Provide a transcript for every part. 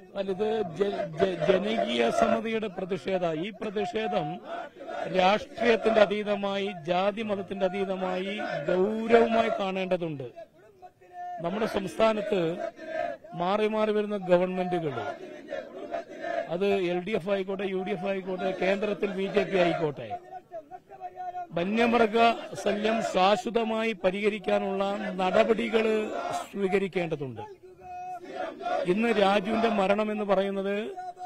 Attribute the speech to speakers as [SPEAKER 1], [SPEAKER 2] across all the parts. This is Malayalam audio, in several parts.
[SPEAKER 1] ഇത് ജനകീയ സമിതിയുടെ പ്രതിഷേധ. ഈ പ്രതിഷേധം രാഷ്ട്രീയത്തിന്റെ അതീതമായി, ജാതി മതത്തിന്റെ അതീതമായി ഗൌരവമായി കാണേണ്ടതുണ്ട്. നമ്മുടെ സംസ്ഥാനത്ത് മാറി മാറി വരുന്ന ഗവൺമെന്റുകൾ, അത് LDF ആയിക്കോട്ടെ, UDF ആയിക്കോട്ടെ, കേന്ദ്രത്തിൽ BJP ആയിക്കോട്ടെ, വന്യമൃഗ ശല്യം ശാശ്വതമായി പരിഹരിക്കാനുള്ള നടപടികൾ സ്വീകരിക്കേണ്ടതുണ്ട്. ഇന്ന് രാജുവിന്റെ മരണം എന്ന് പറയുന്നത്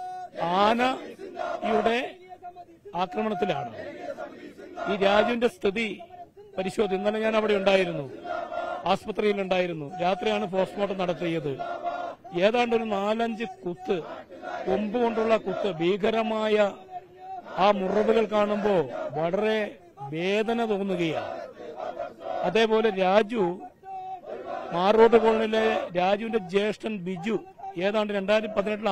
[SPEAKER 1] ആനയുടെ ആക്രമണത്തിലാണ്. ഈ രാജുവിന്റെ സ്ഥിതി പരിശോധിച്ച് ഇന്നലെ ഞാൻ അവിടെ ഉണ്ടായിരുന്നു, ആസ്പത്രിയിലുണ്ടായിരുന്നു. രാത്രിയാണ് പോസ്റ്റ്മോർട്ടം നടത്തിയത്. ഏതാണ്ട് ഒരു 4-5 കുത്ത്, കൊമ്പ് കൊണ്ടുള്ള കുത്ത്, ഭീകരമായ ആ മുറിവുകൾ കാണുമ്പോൾ വളരെ വേദന തോന്നുകയാണ്. അതേപോലെ രാജു, മാറോട്ട് കോളനിയിലെ രാജുവിന്റെ ജ്യേഷ്ഠൻ ബിജു ഏതാണ്ട് 2018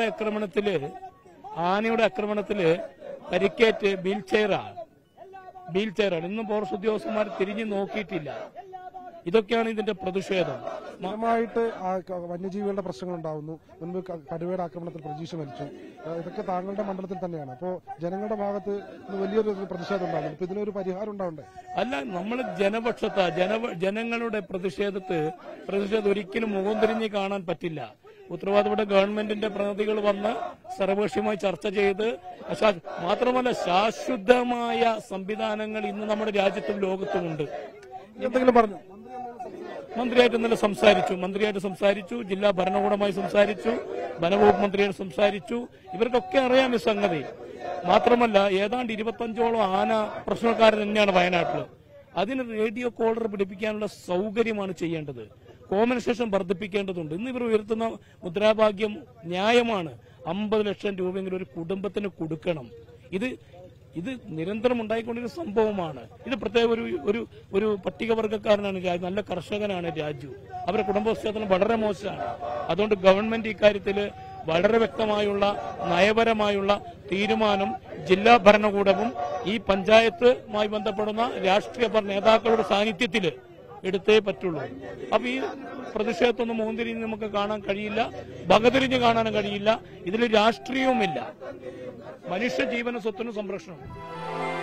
[SPEAKER 1] ആനയുടെ ആക്രമണത്തില് പരിക്കേറ്റ് വീൽ ചെയറാണ്. ഇന്നും പോലീസ് ഉദ്യോഗസ്ഥന്മാർ തിരിഞ്ഞു നോക്കിയിട്ടില്ല. ഇതൊക്കെയാണ് ഇതിന്റെ പ്രതിഷേധം.
[SPEAKER 2] സ്ഥിരമായിട്ട് വന്യജീവികളുടെ പ്രശ്നങ്ങൾ ഉണ്ടാവുന്നു. മുൻപ് കടുവയുടെ ആക്രമണത്തിൽ പ്രജീഷ് മരിച്ചു. ഇതൊക്കെ താങ്കളുടെ മണ്ഡലത്തിൽ തന്നെയാണ്. അപ്പോൾ ജനങ്ങളുടെ ഭാഗത്ത് വലിയൊരു പ്രതിഷേധം ഉണ്ടാകുന്നു. ഇപ്പൊ ഇതിനൊരു പരിഹാരം ഉണ്ടാവണ്ടേ?
[SPEAKER 1] അല്ല, നമ്മൾ ജനപക്ഷത്താ. ജനങ്ങളുടെ പ്രതിഷേധം ഒരിക്കലും മുഖം തിരിഞ്ഞ് കാണാൻ പറ്റില്ല. ഉത്തരവാദിത്തപ്പെട്ട ഗവൺമെന്റിന്റെ പ്രതിനിധികൾ വന്ന് സർവകക്ഷിയുമായി ചർച്ച ചെയ്ത്, മാത്രമല്ല ശാശ്വതമായ സംവിധാനങ്ങൾ ഇന്ന് നമ്മുടെ രാജ്യത്തും ലോകത്തുമുണ്ട്.
[SPEAKER 2] എന്തെങ്കിലും പറഞ്ഞു?
[SPEAKER 1] മന്ത്രിയായിട്ട് ഇന്നലെ സംസാരിച്ചു, ജില്ലാ ഭരണകൂടമായി സംസാരിച്ചു, വനവകുപ്പ് മന്ത്രിയായിട്ട് സംസാരിച്ചു. ഇവർക്കൊക്കെ അറിയാം ഈ സംഗതി. മാത്രമല്ല ഏതാണ്ട് 25ഓളം ആന പ്രശ്നക്കാരൻ തന്നെയാണ് വയനാട്ടിൽ. അതിന് റേഡിയോ കോളർ പിടിപ്പിക്കാനുള്ള സൗകര്യമാണ് ചെയ്യേണ്ടത്. കോമ്പൻസേഷൻ വർദ്ധിപ്പിക്കേണ്ടതുണ്ട്. ഇന്ന് ഇവർ ഉയർത്തുന്ന മുദ്രാവാക്യം ന്യായമാണ്. 50 ലക്ഷം രൂപയെങ്കിലും ഒരു കുടുംബത്തിന് കൊടുക്കണം. ഇത് നിരന്തരം ഉണ്ടായിക്കൊണ്ടിരുന്ന സംഭവമാണ്. ഇത് പ്രത്യേക ഒരു പട്ടികവർഗക്കാരനാണ് രാജു, നല്ല കർഷകനാണ് രാജു. അവരുടെ കുടുംബ പശ്ചാത്തലം വളരെ മോശമാണ്. അതുകൊണ്ട് ഗവൺമെന്റ് ഇക്കാര്യത്തിൽ വളരെ വ്യക്തമായുള്ള നയപരമായുള്ള തീരുമാനം ജില്ലാ ഭരണകൂടവും ഈ പഞ്ചായത്തുമായി ബന്ധപ്പെടുന്ന രാഷ്ട്രീയ നേതാക്കളുടെ സാന്നിധ്യത്തിൽ എടുത്തേ പറ്റുള്ളൂ. അപ്പൊ ഈ പ്രതിഷേധത്തൊന്നും മുഖംതിരിഞ്ഞ് നമുക്ക് കാണാൻ കഴിയില്ല, വകതിരിഞ്ഞ് കാണാനും കഴിയില്ല. ഇതിൽ രാഷ്ട്രീയവുമില്ല. മനുഷ്യ ജീവന സ്വത്തിനും സംരക്ഷണം.